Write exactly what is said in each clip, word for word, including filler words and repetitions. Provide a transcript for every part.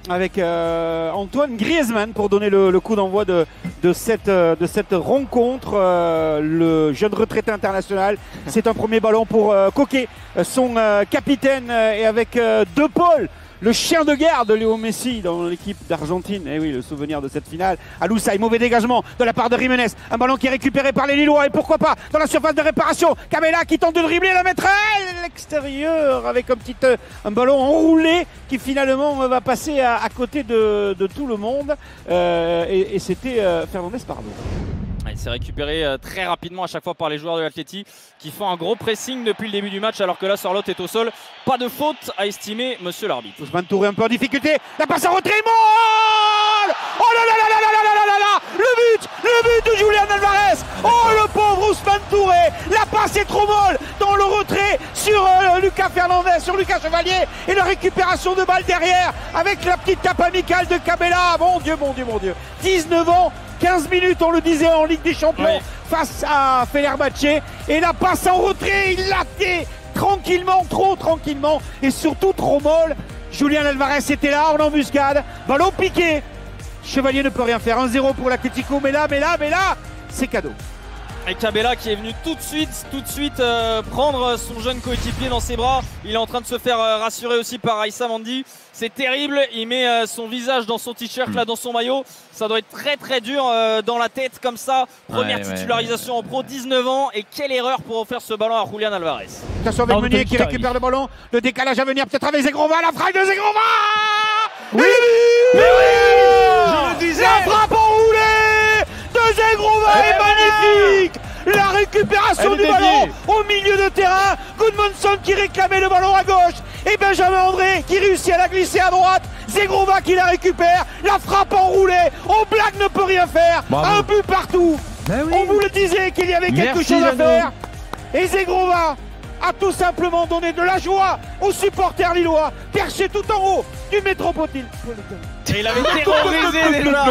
avec euh, Antoine Griezmann pour donner le, le coup d'envoi de, de, cette, de cette rencontre. Euh, le jeune retraité international, c'est un premier ballon pour euh, Coquet, son euh, capitaine, euh, et avec euh, De Paul, le chien de guerre de Léo Messi dans l'équipe d'Argentine. Et oui, le souvenir de cette finale. Alousaï, mauvais dégagement de la part de Jiménez. Un ballon qui est récupéré par les Lillois. Et pourquoi pas dans la surface de réparation. Cabella qui tente de dribbler, la mettre à l'extérieur avec un petit euh, un ballon enroulé qui finalement va passer à, à côté de, de tout le monde. Euh, et et c'était euh, Fernandez Pardo. Il s'est récupéré euh, très rapidement à chaque fois par les joueurs de l'Atleti qui font un gros pressing depuis le début du match alors que là Sorloth est au sol. Pas de faute à estimer, monsieur l'arbitre. Ousmane Touré un peu en difficulté. La passe en retrait, Moll. Oh là là là là là là là là là. Le but, le but de Julián Álvarez. Oh le pauvre Ousmane Touré. La passe est trop molle dans le retrait sur euh, Lucas Fernandez, sur Lucas Chevalier. Et la récupération de balle derrière avec la petite tape amicale de Cabella. Mon Dieu, mon Dieu, mon Dieu. dix-neuf ans. quinze minutes, on le disait, en Ligue des Champions, ouais, face à Fenerbahçe. Et la passe en retrait, il l'a fait tranquillement, trop tranquillement, et surtout trop molle. Julián Álvarez était là, en embuscade, ballon piqué. Chevalier ne peut rien faire, un zéro pour l'Atlético, mais là, mais là, mais là, c'est cadeau. Et Cabella qui est venu tout de suite, tout de suite euh, prendre son jeune coéquipier dans ses bras. Il est en train de se faire euh, rassurer aussi par Aïssa Mandi. C'est terrible, il met euh, son visage dans son t-shirt, là dans son maillot. Ça doit être très très dur euh, dans la tête comme ça. Première ouais, titularisation ouais, ouais. en pro, dix-neuf ans. Et quelle erreur pour offrir ce ballon à Julián Álvarez. Attention avec Meunier qui récupère le ballon. Le décalage à venir peut-être avec Zegrova. La frappe de Zegrova. Oui, mais oui, je le disais. La frappe enroulée de Zegrova est magnifique. La récupération du ballon au milieu de terrain. Gudmundsson qui réclamait le ballon à gauche. Et Benjamin André qui réussit à la glisser à droite. Zegrova qui la récupère. La frappe enroulée. Oblak ne peut rien faire. Bravo. Un but partout. Ben oui. On vous le disait qu'il y avait quelque Merci, chose à Jeannot. faire. Et Zegrova a tout simplement donné de la joie aux supporters lillois perchés tout en haut du Métropolitain. Et il avait terrorisé déjà.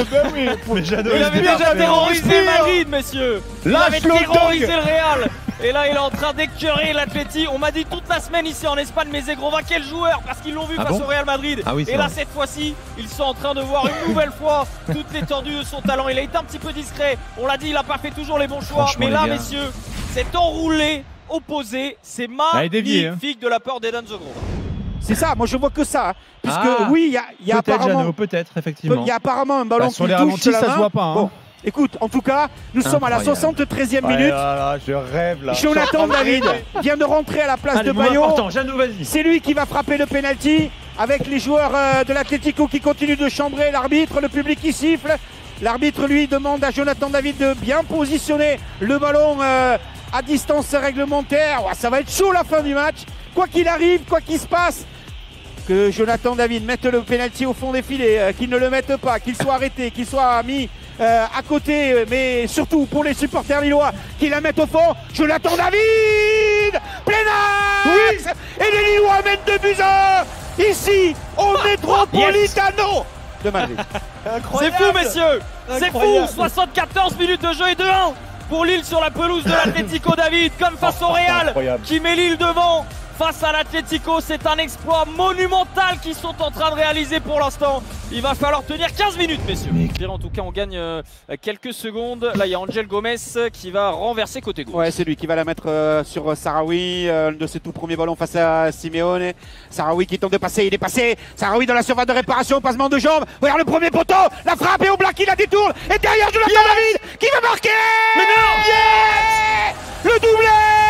Il avait déjà terrorisé Madrid, messieurs. Il avait terrorisé le Real. Et là, il est en train d'écœurer l'Atleti. On m'a dit toute la semaine ici en Espagne, mais Zegrova, quel joueur, parce qu'ils l'ont vu ah face bon au Real Madrid. Ah oui, et là, vrai. Cette fois-ci, ils sont en train de voir une nouvelle fois toute l'étendue de son talent. Il a été un petit peu discret. On l'a dit, il n'a pas fait toujours les bons choix. Mais là, messieurs, cet enroulé opposé, c'est magnifique hein. de la part d'Eden Zegrova. C'est ça, moi je vois que ça. Hein, puisque ah, oui, il y a, y a apparemment. Peut-être, effectivement. Il y a apparemment un ballon bah, sur qui les touche ralentis, la ça main. se voit pas. Hein. Bon. Écoute, en tout cas, nous Incroyable. sommes à la soixante-treizième minute. Là, là, je rêve là. Jonathan David vient de rentrer à la place Allez, de Bayo. C'est lui qui va frapper le penalty avec les joueurs euh, de l'Atlético qui continuent de chambrer l'arbitre, le public qui siffle. L'arbitre lui demande à Jonathan David de bien positionner le ballon euh, à distance réglementaire. Ouais, ça va être chaud la fin du match. Quoi qu'il arrive, quoi qu'il se passe, que Jonathan David mette le penalty au fond des filets, euh, qu'il ne le mette pas, qu'il soit arrêté, qu'il soit mis euh, à côté, mais surtout pour les supporters lillois, qu'il la mettent au fond. Jonathan David, plein axe, oui. Et les Lillois mènent deux buts à un ici au Métropolitano de Madrid. C'est fou, messieurs, c'est fou. soixante-quatorze minutes de jeu et deux un pour Lille sur la pelouse de l'Atlético David, comme face au Real qui met Lille devant. Face à l'Atlético, c'est un exploit monumental qu'ils sont en train de réaliser pour l'instant. Il va falloir tenir quinze minutes, messieurs. En tout cas, on gagne euh, quelques secondes. Là, il y a Angel Gomez qui va renverser côté gauche. Ouais, c'est lui qui va la mettre euh, sur Sahraoui, euh, un de ses tout premiers ballons face à Simeone. Sahraoui qui tente de passer, il est passé. Sahraoui dans la surface de réparation, passement de jambes. Regarde le premier poteau, la frappe et Oblak qui la détourne. Et derrière, Jonathan yes David qui va marquer. Mais non yes Le doublé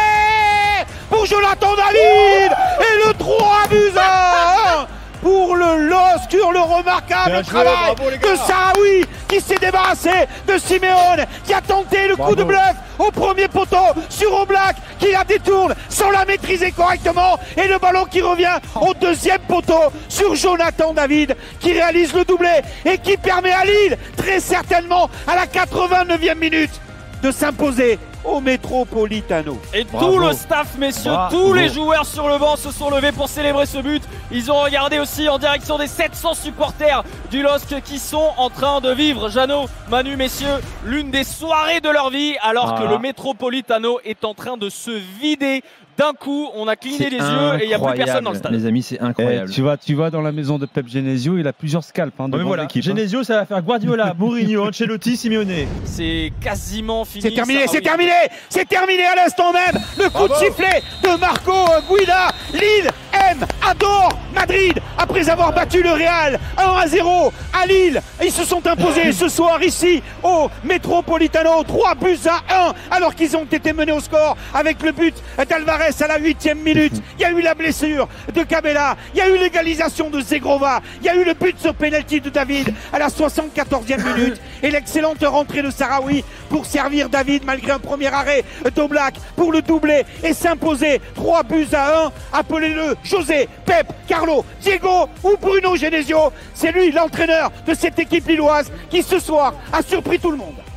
pour Jonathan David et le trois buts à un pour le L O S C, le remarquable bien travail bravo, de Sahraoui qui s'est débarrassé de Simeone qui a tenté le bravo. coup de bluff au premier poteau sur Oblak qui la détourne sans la maîtriser correctement et le ballon qui revient au deuxième poteau sur Jonathan David qui réalise le doublé et qui permet à Lille très certainement à la quatre-vingt-neuvième minute de s'imposer au Métropolitano. Et Bravo. tout le staff, messieurs, Bravo. tous les joueurs sur le banc se sont levés pour célébrer ce but. Ils ont regardé aussi en direction des sept cents supporters du L O S C qui sont en train de vivre, Jeannot, Manu, messieurs, l'une des soirées de leur vie, alors ah. que le Métropolitano est en train de se vider d'un coup, on a cligné les yeux et il n'y a plus personne dans le stade. Les amis, c'est incroyable. Eh, tu, vas, tu vas dans la maison de Pep Genesio, il a plusieurs scalps hein, devant voilà. l'équipe. Genesio, hein. Ça va faire Guardiola, Mourinho, Ancelotti, Simeone. C'est quasiment fini. C'est terminé, c'est oui. terminé, c'est terminé à l'instant même. Le coup Bravo. de sifflet de Marco Guida. Lille aime, adore Madrid après avoir battu le Real un à zéro à Lille. Ils se sont imposés ce soir ici au Metropolitano, trois buts à un alors qu'ils ont été menés au score avec le but d'Alvarez à la huitième minute. Il y a eu la blessure de Cabella, il y a eu l'égalisation de Zegrova, il y a eu le but sur penalty de David à la soixante-quatorzième minute et l'excellente rentrée de Sahraoui pour servir David malgré un premier arrêt d'Oblak pour le doubler et s'imposer trois buts à un. Appelez-le José, Pep, Carlo, Diego ou Bruno Genesio. C'est lui l'entraîneur de cette équipe lilloise qui ce soir a surpris tout le monde.